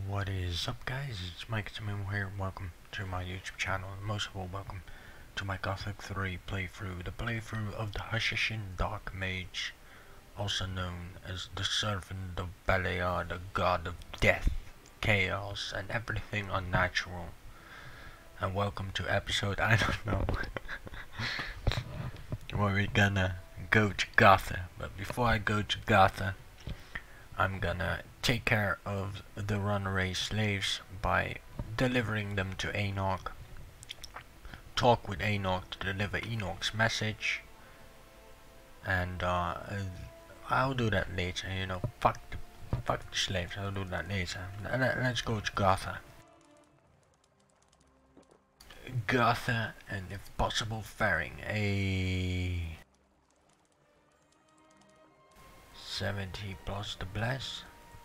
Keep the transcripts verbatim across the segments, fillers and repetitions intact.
What is up, guys? It's Mike Tamimo here. Welcome to my YouTube channel, and most of all, welcome to my Gothic three playthrough, the playthrough of the Hushishin Dark Mage, also known as the Servant of Beliar, the god of death, chaos, and everything unnatural. And welcome to episode, I don't know, where we're gonna go to Gotha. But before I go to Gotha, I'm gonna take care of the runaway slaves by delivering them to Enoch. Talk with Enoch to deliver Enoch's message. And uh, I'll do that later, you know, fuck the, fuck the slaves, I'll do that later. Let's go to Gotha. Gotha, and if possible, Faring. A seventy plus the bless.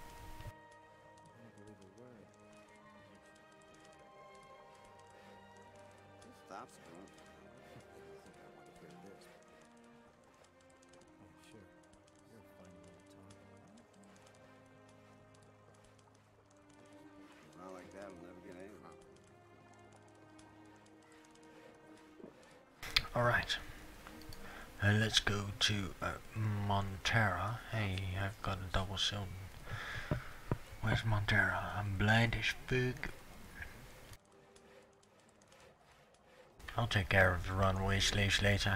Alright, uh, let's go to uh, Montera. Hey, I've got a double shield. Where's Montera? I'm blind as fuck. I'll take care of the runaway slaves later.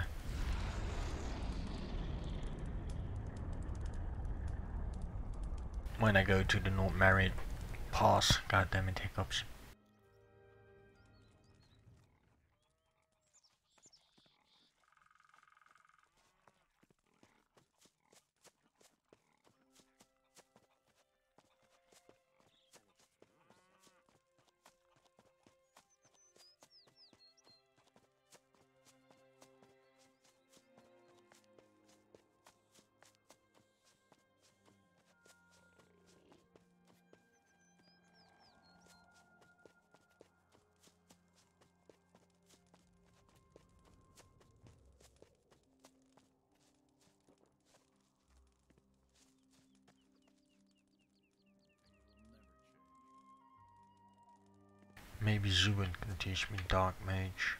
When I go to the North Marriott Pass. God damn it, hiccups. Maybe Zubin can teach me Dark Mage.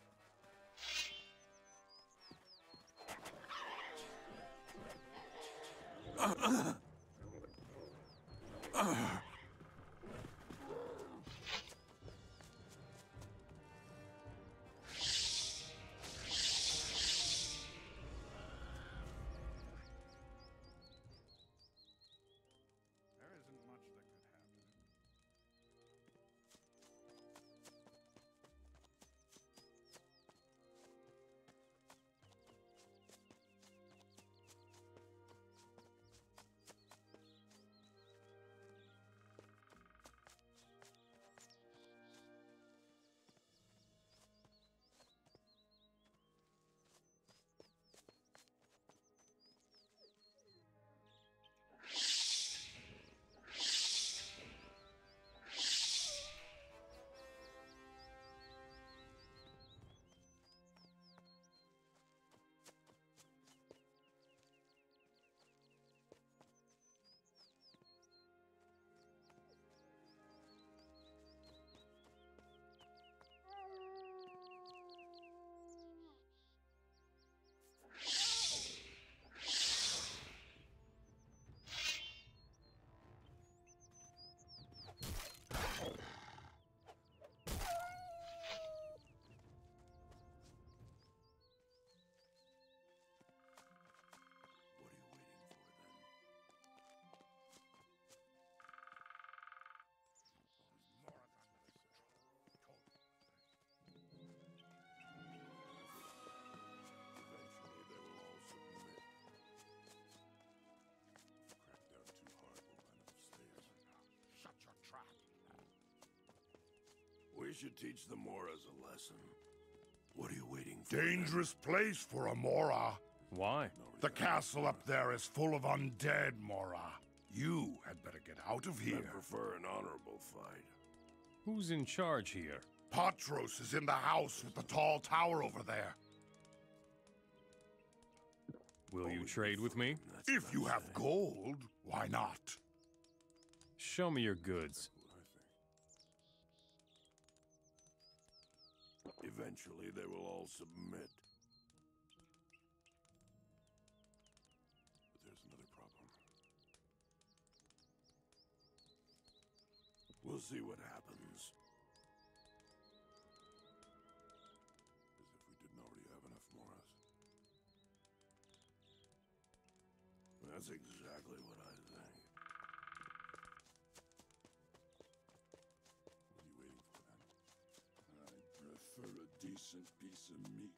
We should teach the Moras a lesson. What are you waiting for? Dangerous place for a Mora. Why? The castle up there is full of undead, Mora. You had better get out of here. I prefer an honorable fight. Who's in charge here? Patros is in the house with the tall tower over there. Will you trade with me? If you have gold, why not? Show me your goods. Eventually, they will all submit. But there's another problem. We'll see what happens. As if we didn't already have enough Moras. That's exactly what I think. What are you waiting for, then? I prefer a decent piece of meat.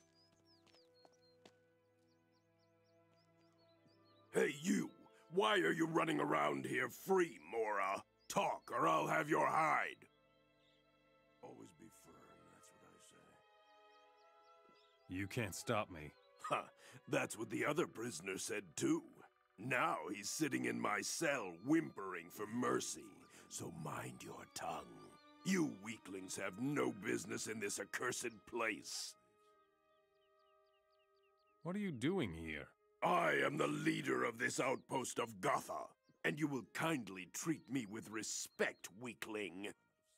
Hey, you! Why are you running around here free, Mora? Talk, or I'll have your hide! Always be firm, that's what I say. You can't stop me. Ha! That's what the other prisoner said, too. Now he's sitting in my cell, whimpering for mercy. So mind your tongue. You weaklings have no business in this accursed place. What are you doing here? I am the leader of this outpost of Gotha, and you will kindly treat me with respect, weakling.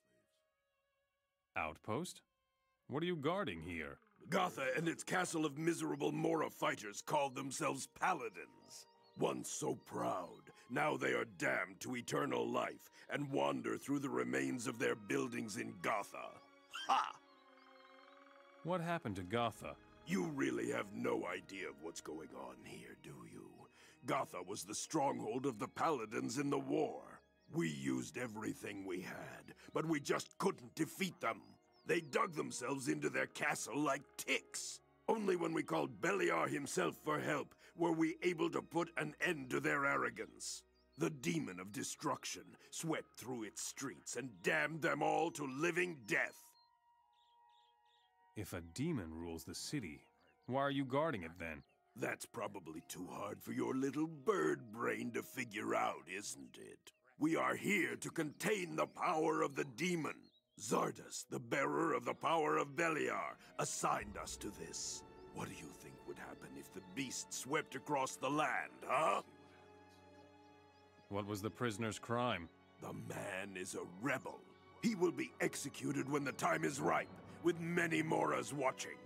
Outpost? What are you guarding here? Gotha and its castle of miserable Mora fighters called themselves paladins. Once so proud, now they are damned to eternal life and wander through the remains of their buildings in Gotha. Ha! What happened to Gotha? You really have no idea of what's going on here, do you? Gotha was the stronghold of the Paladins in the war. We used everything we had, but we just couldn't defeat them. They dug themselves into their castle like ticks. Only when we called Beliar himself for help were we able to put an end to their arrogance. The demon of destruction swept through its streets and damned them all to living death. If a demon rules the city, why are you guarding it then? That's probably too hard for your little bird brain to figure out, isn't it? We are here to contain the power of the demon. Zardas, the bearer of the power of Beliar, assigned us to this. What do you think would happen if the beast swept across the land, huh? What was the prisoner's crime? The man is a rebel. He will be executed when the time is ripe, with many Moras watching.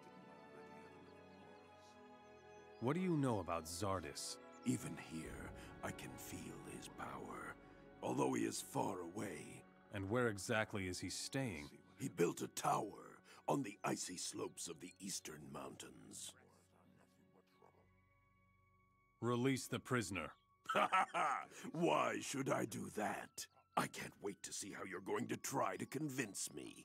What do you know about Zardas? Even here, I can feel his power. Although he is far away. And where exactly is he staying? He built a tower on the icy slopes of the eastern mountains. Release the prisoner. Ha ha ha! Why should I do that? I can't wait to see how you're going to try to convince me.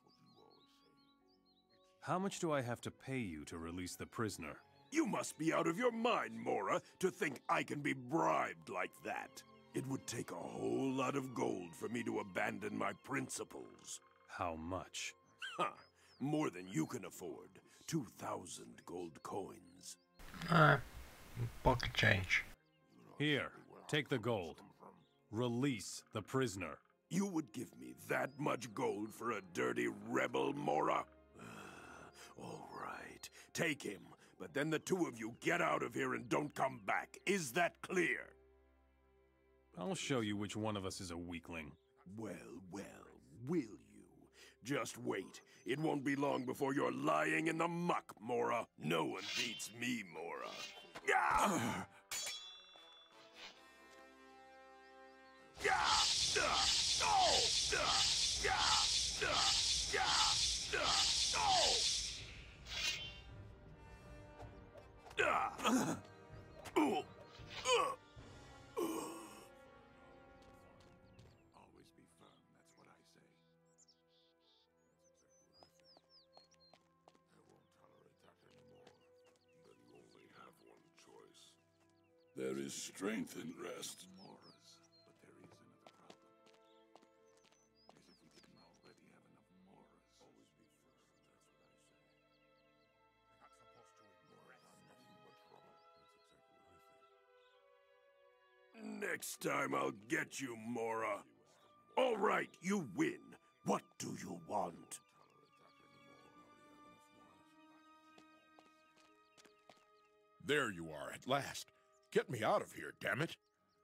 How much do I have to pay you to release the prisoner? You must be out of your mind, Mora, to think I can be bribed like that. It would take a whole lot of gold for me to abandon my principles. How much? Ha! More than you can afford. Two thousand gold coins. Ah, pocket change. Here, take the gold. Release the prisoner. You would give me that much gold for a dirty rebel, Mora? All right, take him. But then the two of you get out of here and don't come back. Is that clear? I'll show you which one of us is a weakling. Well, well, will you? Just wait. It won't be long before you're lying in the muck, Mora. No one beats me, Mora. Ah! Always be firm, that's what I say. I won't tolerate that anymore. Then you only have one choice. There is strength in rest. Moras, but there is another problem. As if we didn't already have enough Moras. Always be firm, that's what I say. We're not supposed to ignore it. I'm nothing but trouble. That's exactly what I think. Next time I'll get you, Mora. All right, you win. What do you want? There you are, at last. Get me out of here, damn it.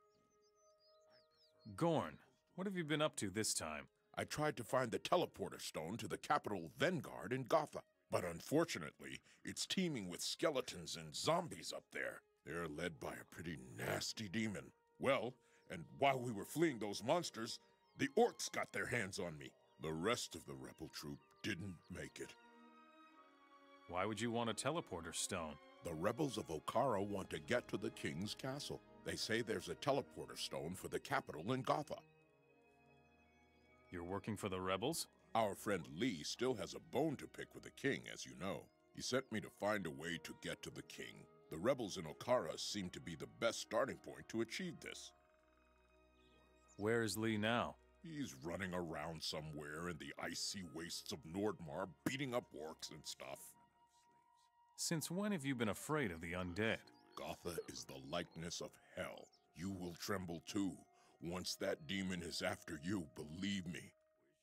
Gorn, what have you been up to this time? I tried to find the teleporter stone to the capital Vengard in Gotha. But unfortunately, it's teeming with skeletons and zombies up there. They're led by a pretty nasty demon. Well, and while we were fleeing those monsters, the orcs got their hands on me. The rest of the rebel troop didn't make it. Why would you want a teleporter stone? The rebels of Okara want to get to the king's castle. They say there's a teleporter stone for the capital in Gotha. You're working for the rebels? Our friend Lee still has a bone to pick with the king, as you know. He sent me to find a way to get to the king. The rebels in Okara seem to be the best starting point to achieve this. Where is Lee now? He's running around somewhere in the icy wastes of Nordmar, beating up orcs and stuff. Since when have you been afraid of the undead? Gotha is the likeness of hell. You will tremble too. Once that demon is after you, believe me.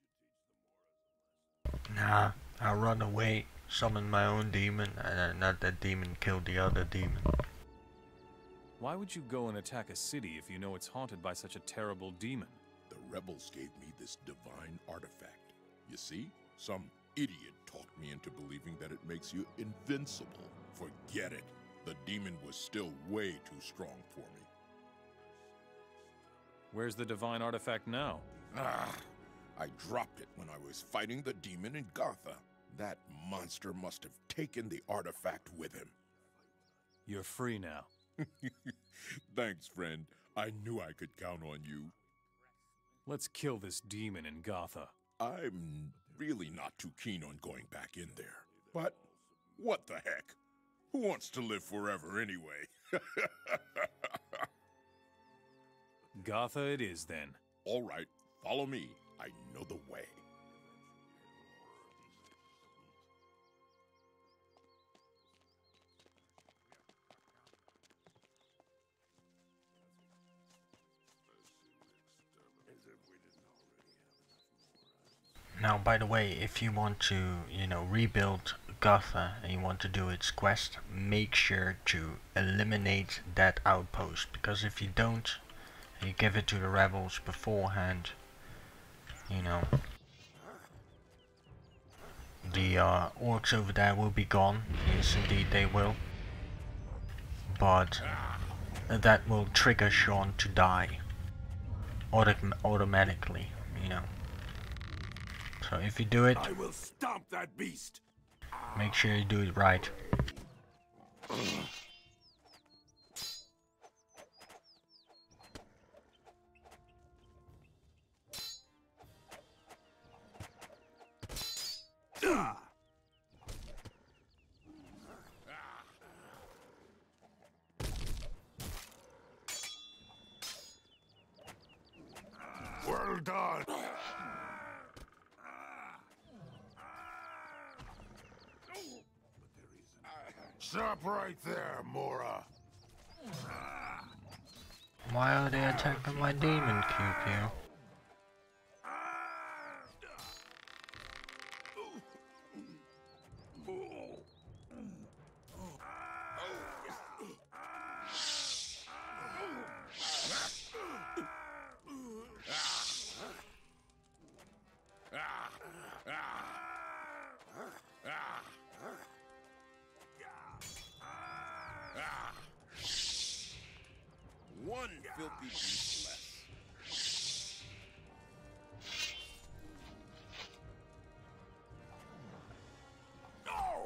Nah, I'll run away, summon my own demon, and then let that demon kill the other demon. Why would you go and attack a city if you know it's haunted by such a terrible demon? The rebels gave me this divine artifact. You see? Some idiot talked me into believing that it makes you invincible. Forget it. The demon was still way too strong for me. Where's the divine artifact now? Ah, I dropped it when I was fighting the demon in Gotha. That monster must have taken the artifact with him. You're free now. Thanks, friend. I knew I could count on you. Let's kill this demon in Gotha. I'm really not too keen on going back in there. But what the heck? Who wants to live forever anyway? Gotha it is then. All right, follow me. I know the way. Now, by the way, if you want to, you know, rebuild Gotha and you want to do its quest, make sure to eliminate that outpost, because if you don't, you give it to the rebels beforehand, you know, the uh, orcs over there will be gone. Yes, indeed they will. But that will trigger Sean to die Autom automatically, you know. So if you do it, I will stomp that beast. Make sure you do it right. Well done. Stop right there, Mora. Why are they attacking my demon, Q Q? One filthy beast less. No!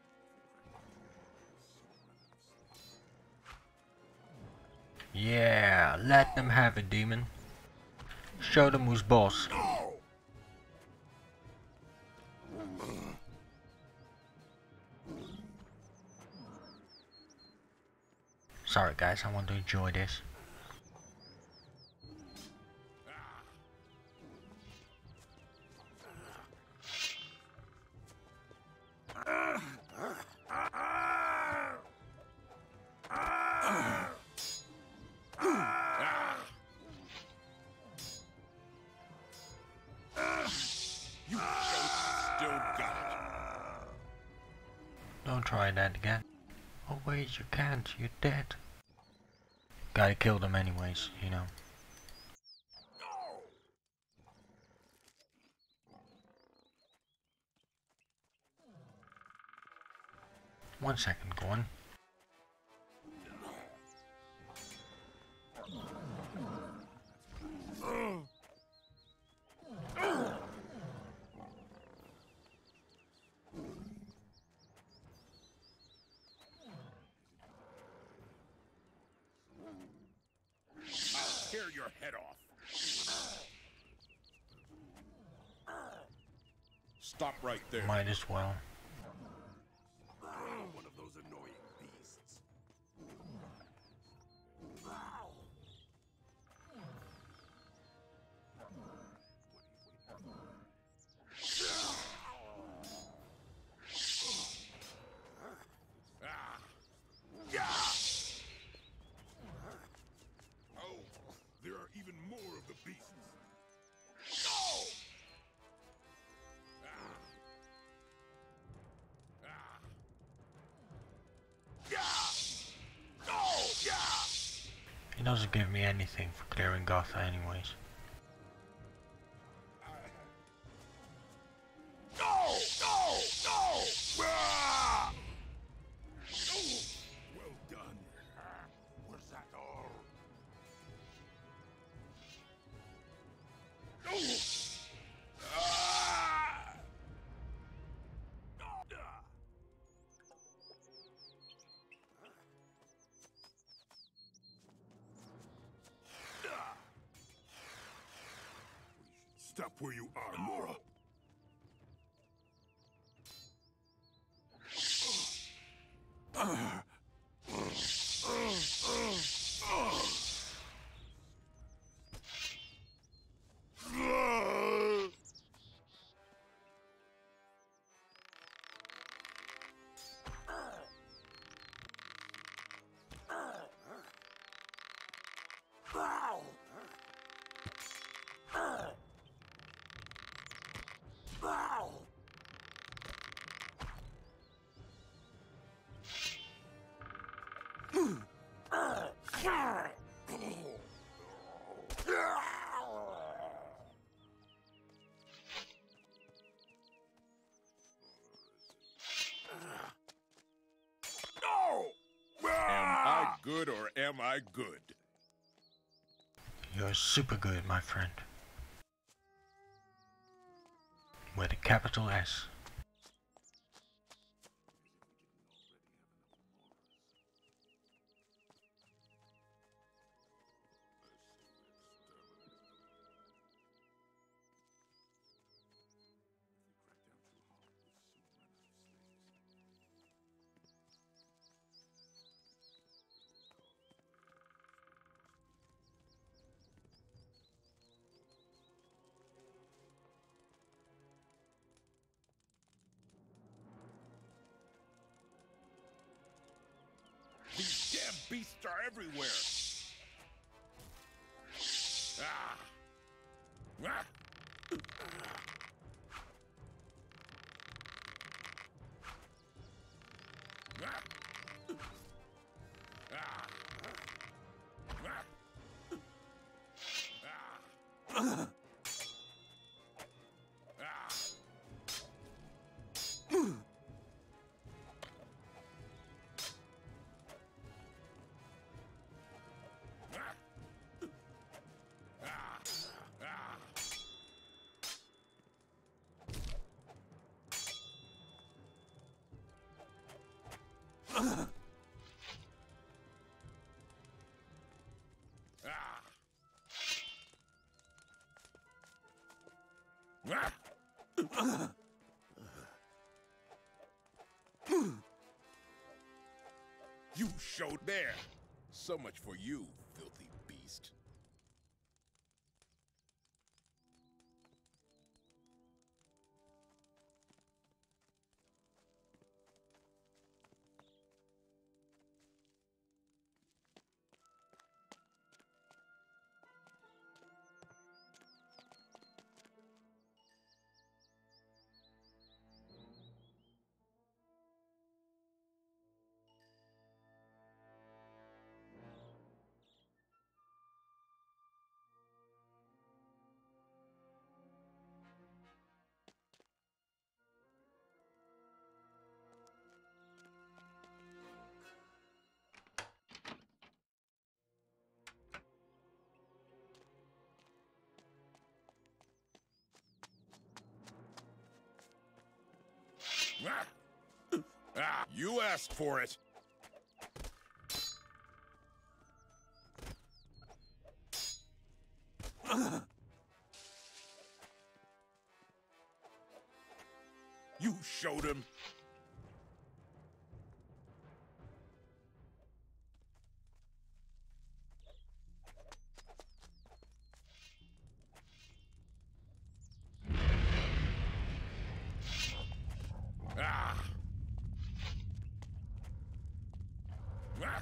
Yeah, let them have it, demon. Show them who's boss. Sorry guys, I want to enjoy this. You still got it. Don't try that again. Oh wait, you can't, you're dead. Gotta kill them anyways, you know. One second, go on. I'll tear your head off. Stop right there. Might as well. One of those annoying beasts. Oh, there are even more of the beasts. He doesn't give me anything for clearing Gotha anyways. No! No! No! Ah! Well done. Was that all? Ah! Stop where you are, Mora. Am I good or am I good? You're super good, my friend. With a capital S. These damn beasts are everywhere. Ah. Ah. Ah. Ah. Ah. Ah. You showed there. So much for you, filthy beast. Ah! Ah, you asked for it. You showed him. Ah! Ah!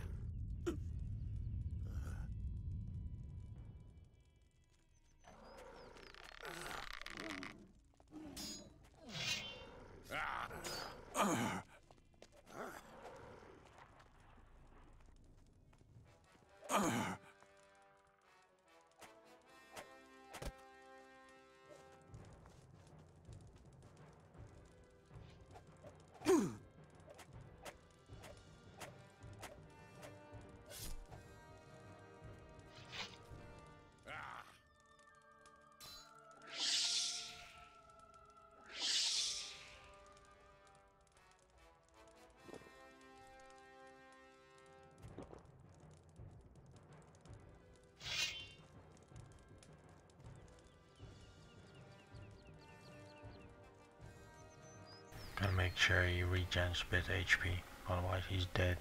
Gotta make sure he regens a bit H P, otherwise he's dead.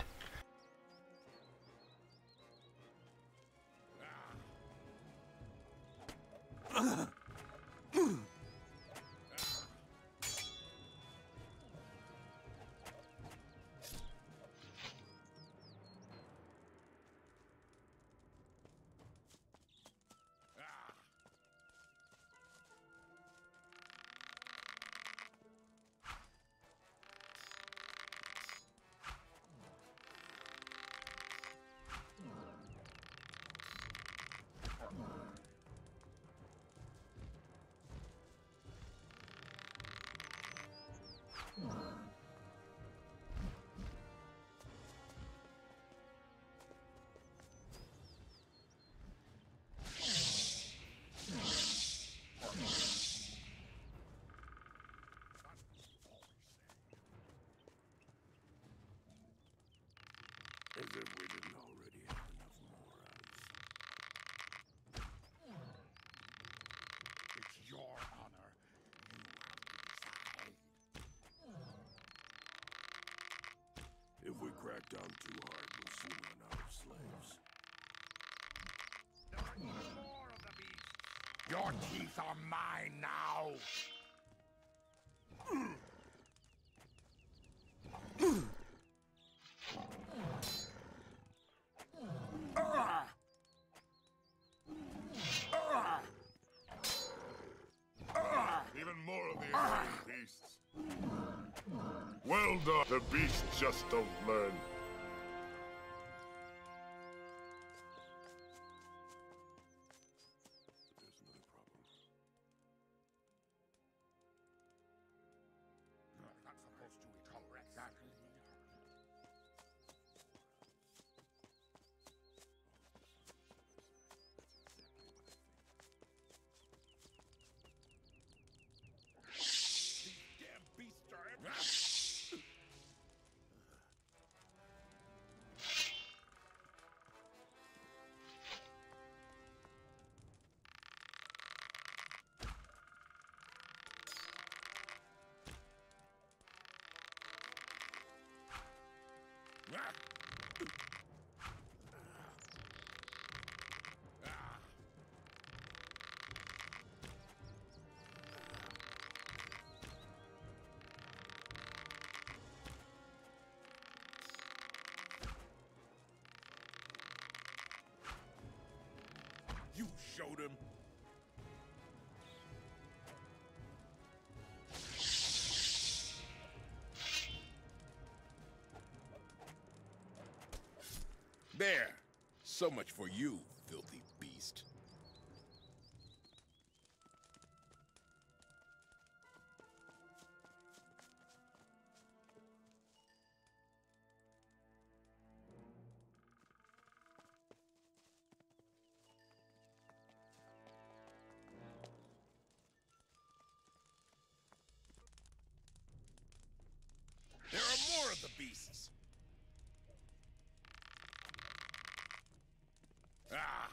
As if we didn't already have enough morons. It's your honor. You have to decide. If we crack down too hard, we'll soon run out of slaves. There are even more of the beasts. Your teeth are mine now. Even more of the invading beasts. Well done. The beasts just don't learn. There's another problem. You're not supposed to correct that. Damn beasts are everywhere. You showed him. There. So much for you, filthy beast. beasts. Ah!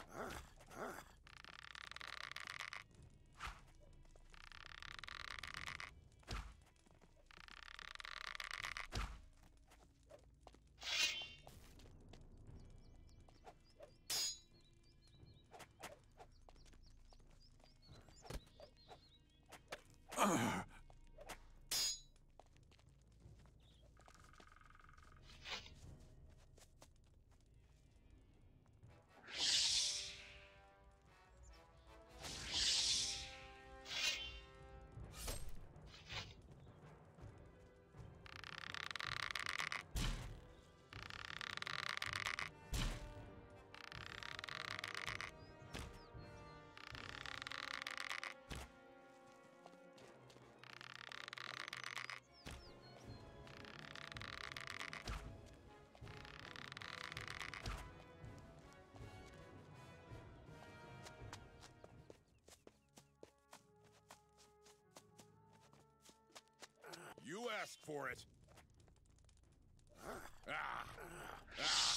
You asked for it. Ah. Ah. Ah.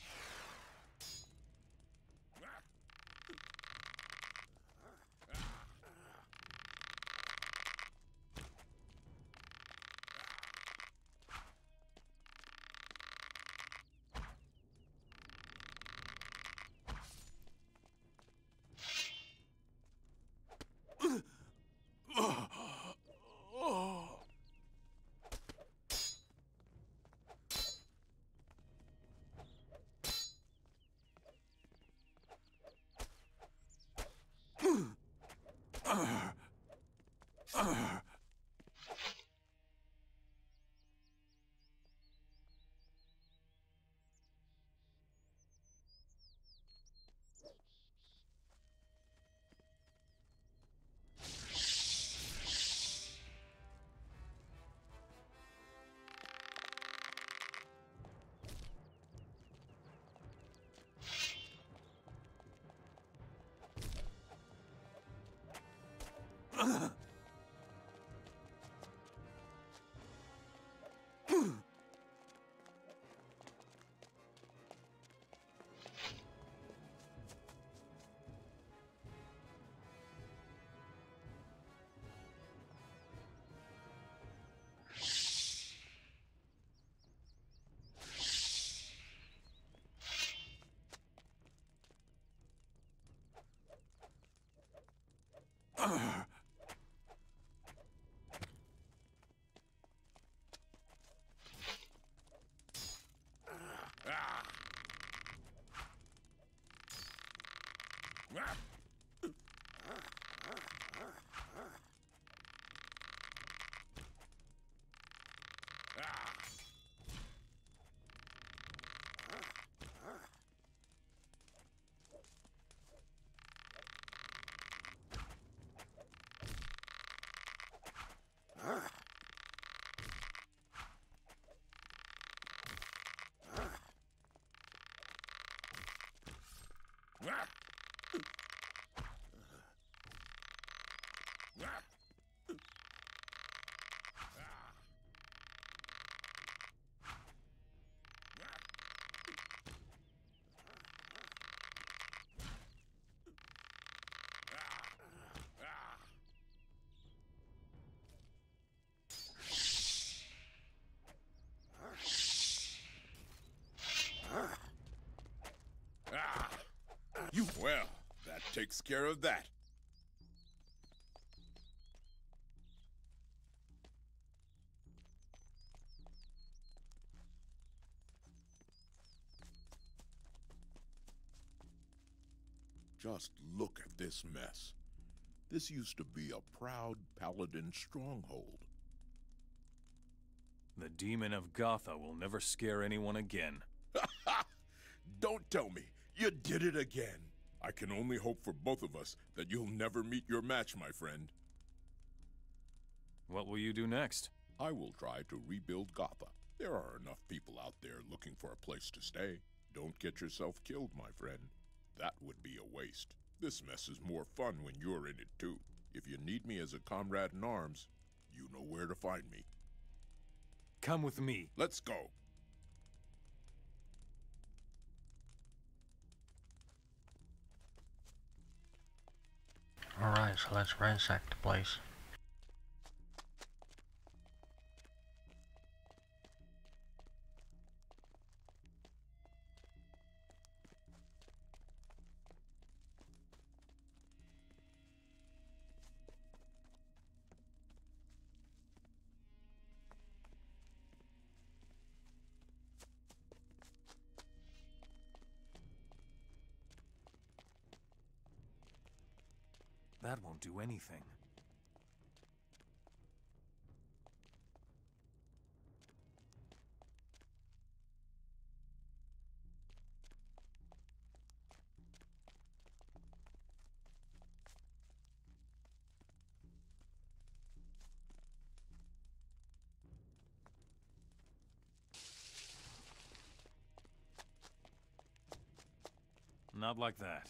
You well, that takes care of that. Just look at this mess. This used to be a proud paladin stronghold. The demon of Gotha will never scare anyone again. Don't tell me. You did it again. I can only hope for both of us that you'll never meet your match, my friend. What will you do next? I will try to rebuild Gotha. There are enough people out there looking for a place to stay. Don't get yourself killed, my friend. That would be a waste. This mess is more fun when you're in it, too. If you need me as a comrade in arms, you know where to find me. Come with me. Let's go. Alright, so let's ransack the place. That won't do anything. Not like that.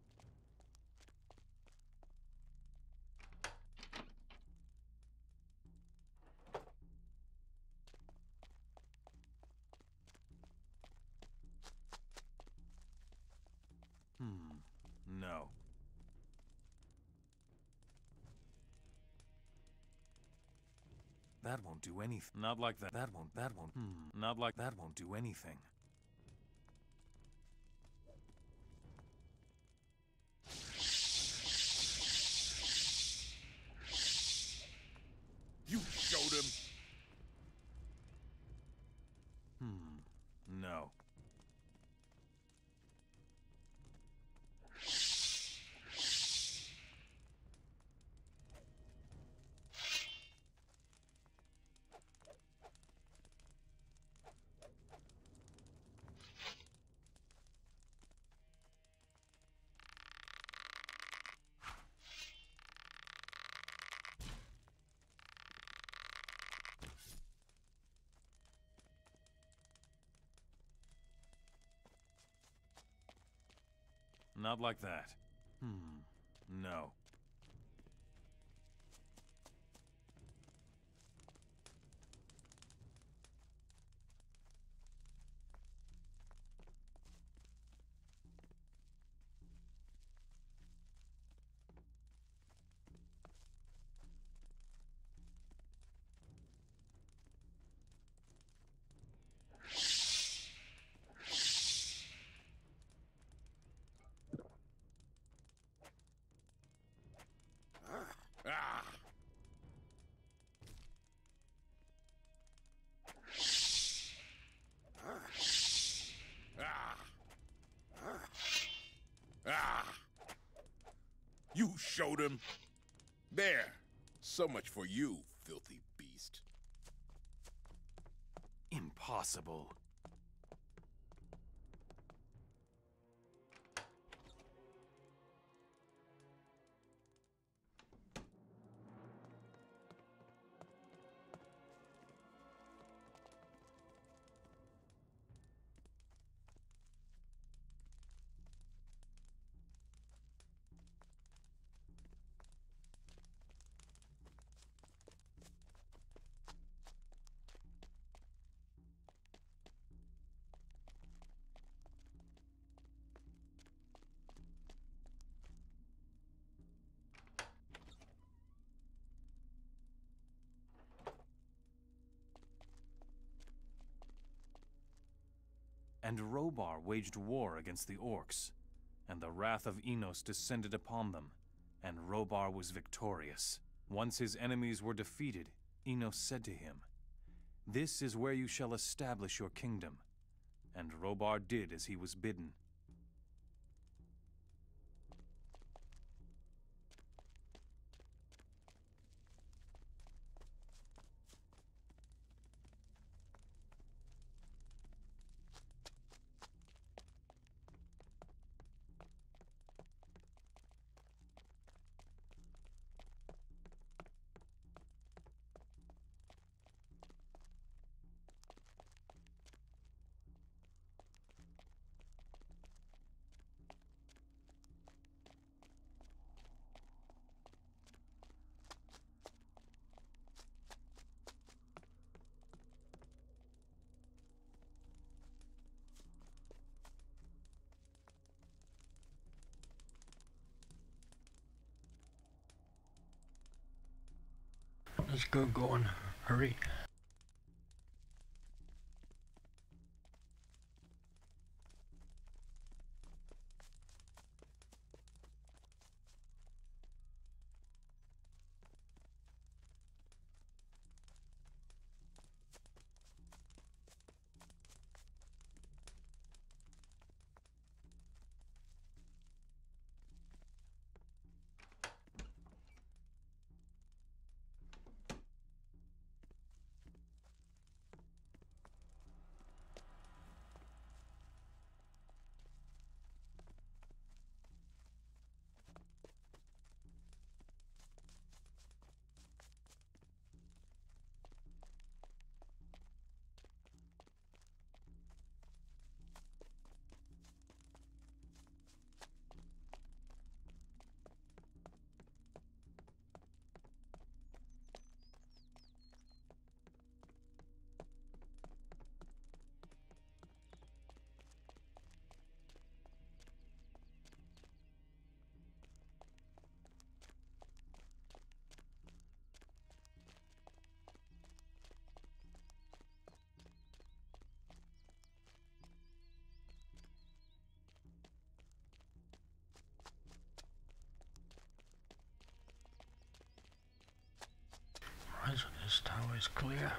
Hmm. No. That won't do anything. Not like that. That won't. That won't. Hmm. Not like that won't do anything. You showed him. Hmm. No. Not like that. Hmm. No. Ah! Ah! Ah! You showed him. There. So much for you, filthy beast. Impossible. And Robar waged war against the orcs, and the wrath of Enos descended upon them, and Robar was victorious. Once his enemies were defeated, Enos said to him, "This is where you shall establish your kingdom." And Robar did as he was bidden. Let's go, go on. Hurry. Right, so this tower is clear.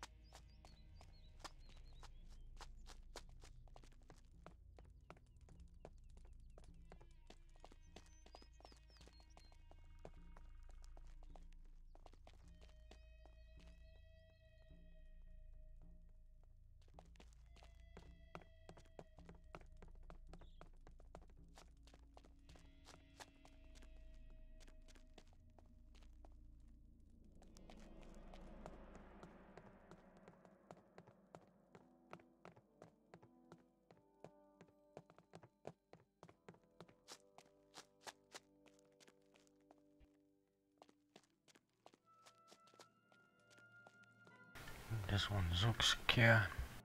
This one looks secure.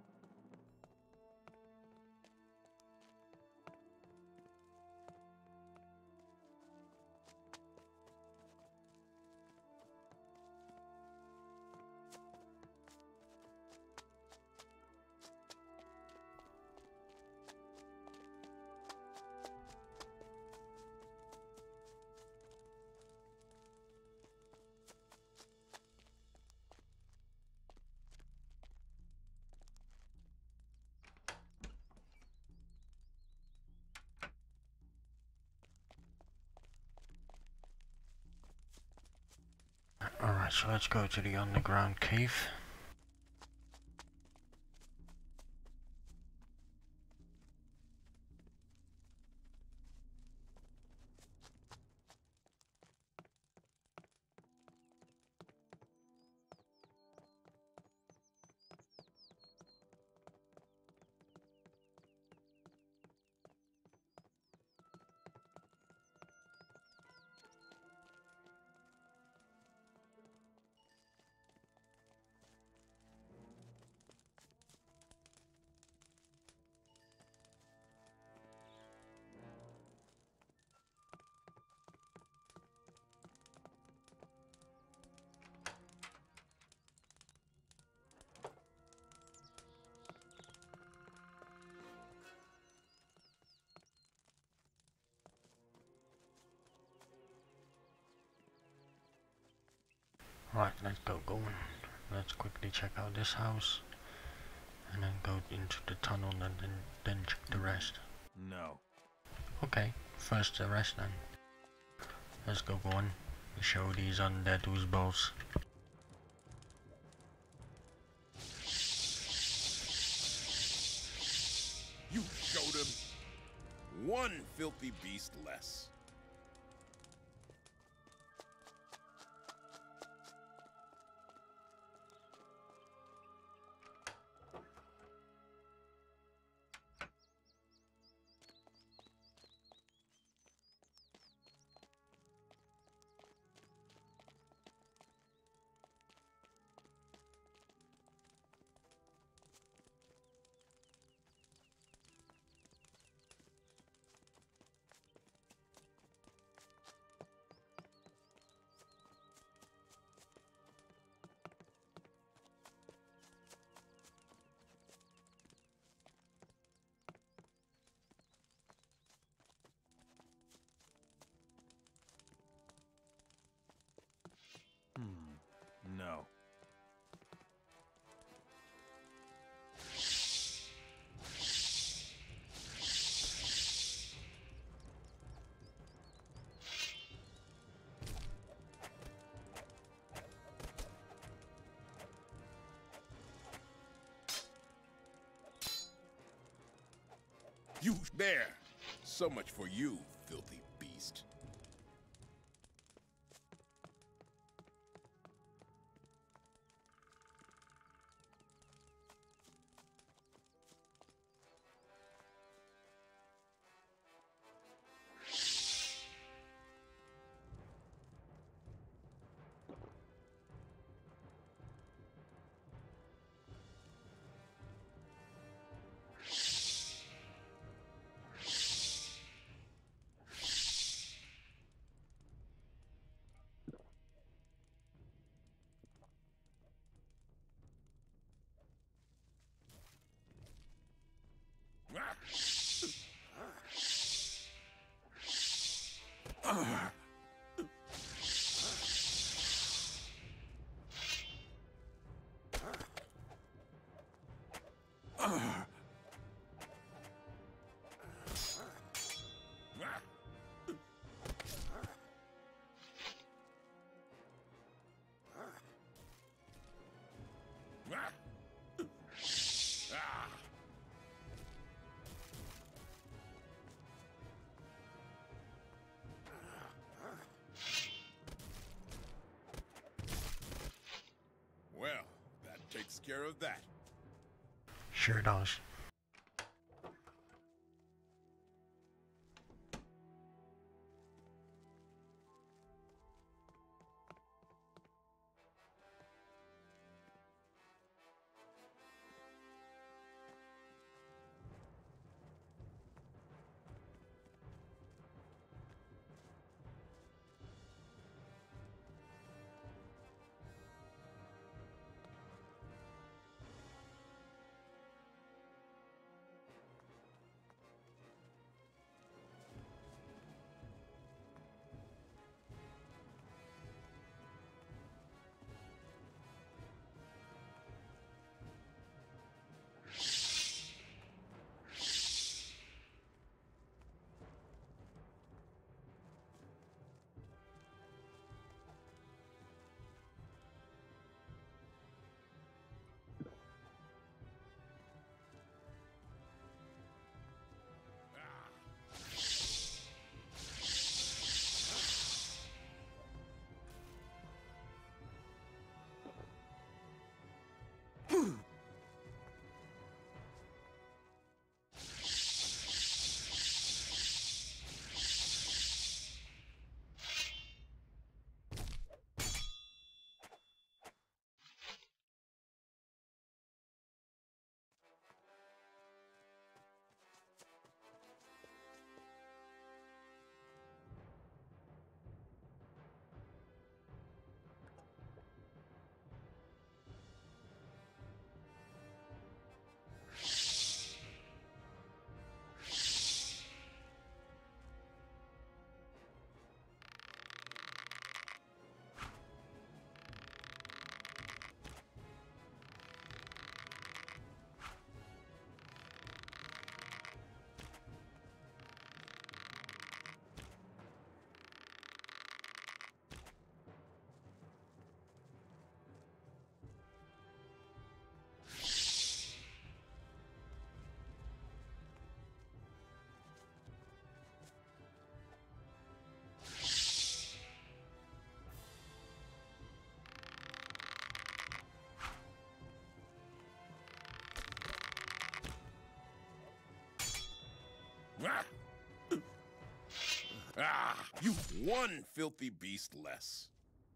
Alright, so let's go to the underground cave. Right, let's go going. Let's quickly check out this house and then go into the tunnel and then, then check the rest. No. Okay, first the rest then. Let's go going. Show these undead oozballs. You showed him one filthy beast less. You there! So much for you, filthy beast. Well, that takes care of that. Sure does. Ah, you one filthy beast less.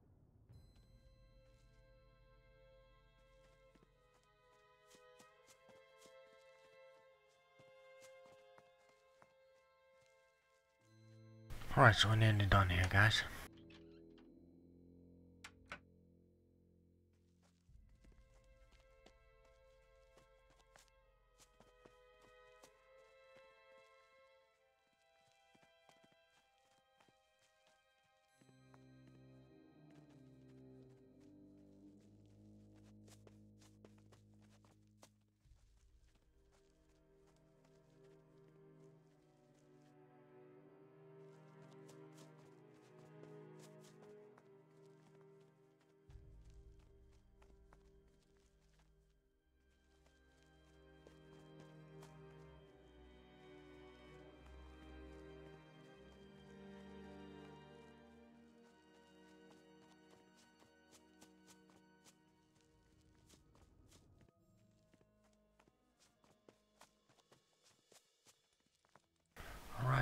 Alright, so we're nearly done here, guys.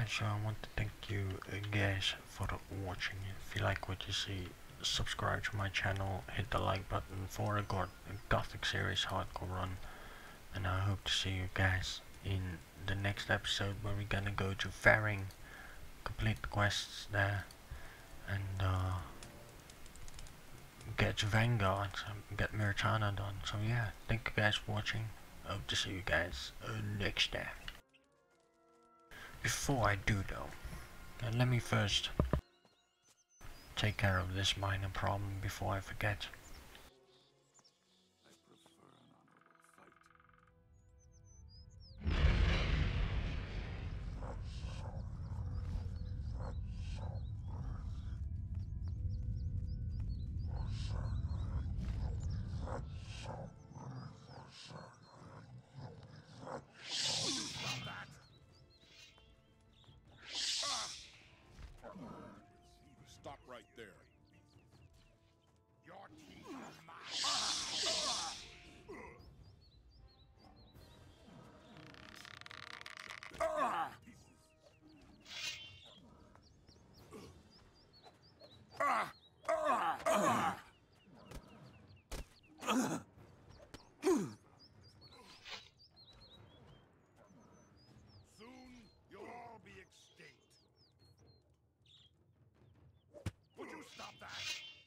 so I want to thank you uh, guys for watching. If you like what you see, subscribe to my channel, hit the like button for a God Gothic series hardcore run, and I hope to see you guys in the next episode where we're gonna go to Faring, complete the quests there, and uh, get to Vanguard, get Mirtana done. So yeah, thank you guys for watching. Hope to see you guys uh, next time. Before I do though, uh, let me first take care of this minor problem before I forget. Stop right there. Your teeth are mine. Soon you'll all be extinct. Would you stop that?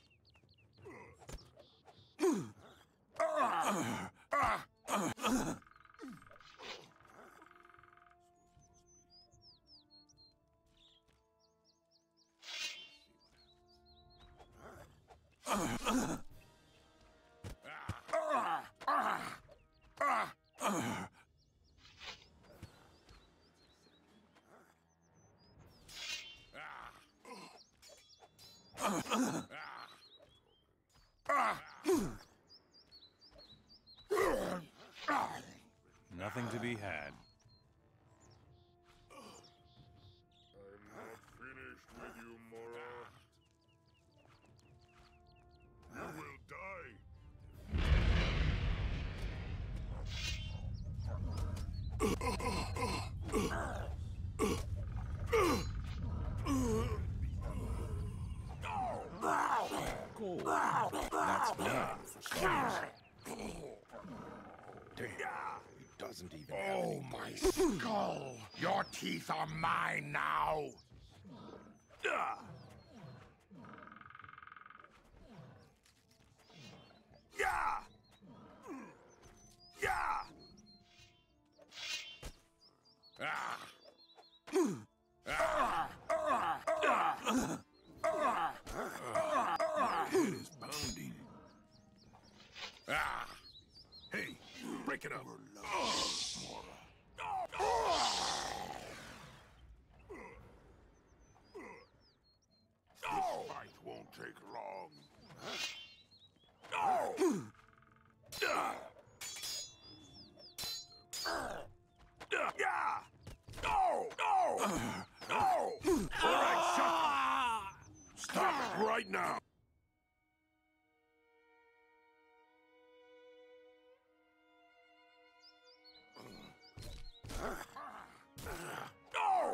Nothing to be had. I'm not finished with you, Mora. You will die. Gold. That's bad for sure. Damn, he doesn't even have Oh, any my teeth. skull! Your teeth are mine now! Yeah! Yeah! Yeah! Ah! It is pounding. Ah! Hey, break it up. This fight won't take long. No! Yeah! No! No! No! All right, shut up! Stop it right now! No!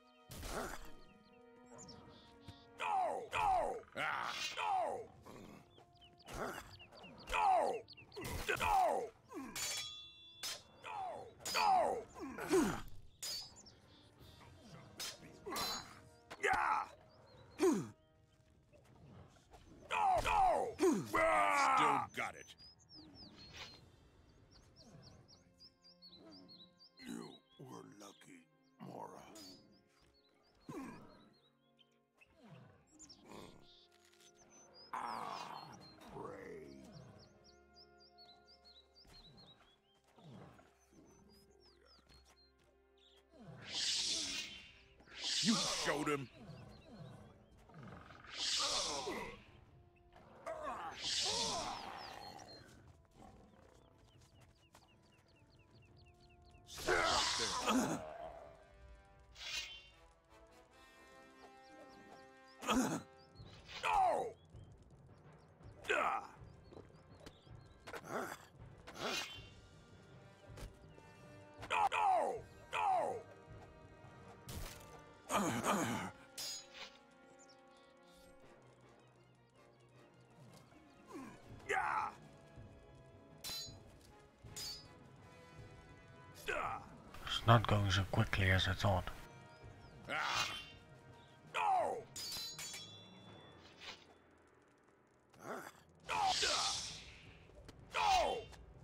No! No! Ah! No! No! No! No! No! Yeah! No! No! Still got it. You were lucky, Mora. Ah, pray. You showed him. Stop right there. No! Yeah! No! No! No! not going so quickly as I thought. Ah! No! No!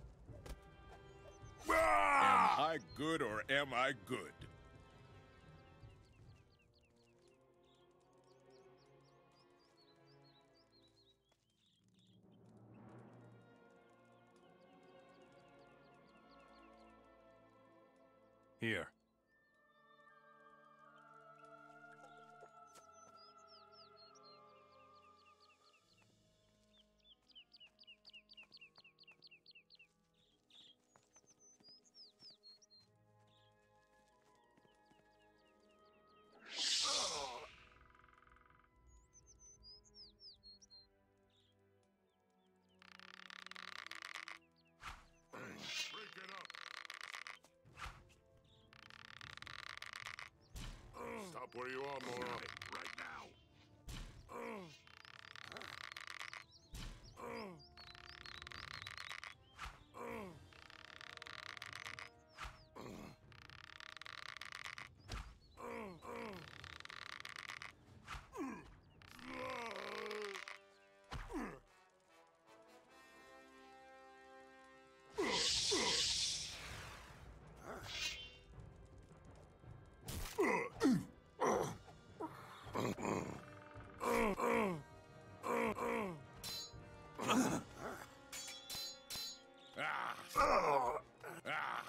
Am I good or am I good? Here. Break it up. Stop where you are, Mora. Right now! Ah! Ah!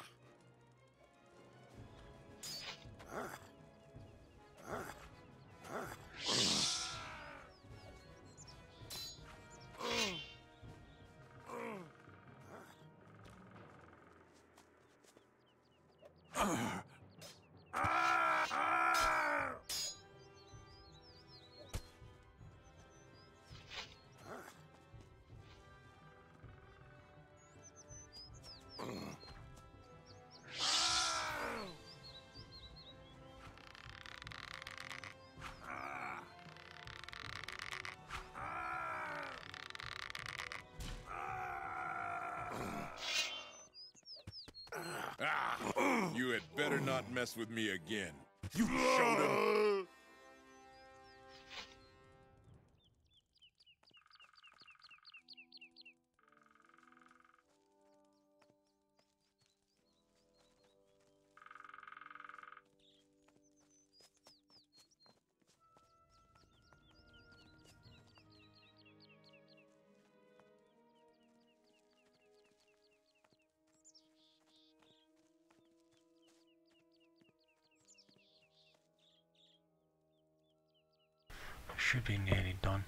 Ah! You had better not mess with me again. You showed him. Should be nearly done.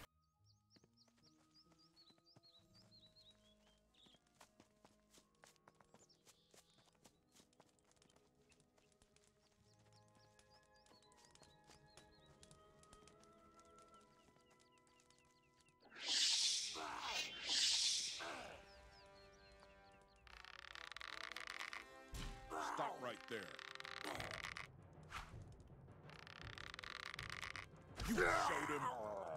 Stop right there. You showed him.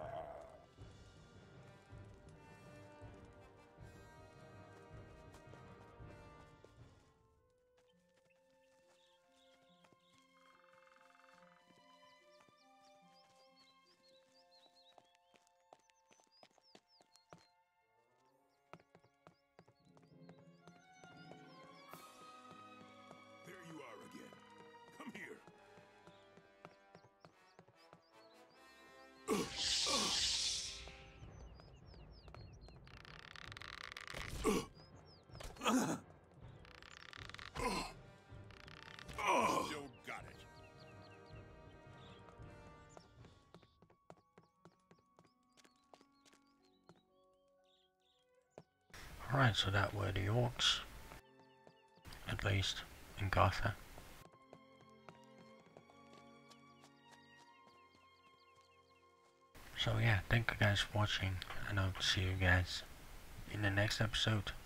There you are again. Come here. Still got it. Alright, so that were the orcs. At least in Gotha. So yeah, thank you guys for watching, and I'll see you guys in the next episode.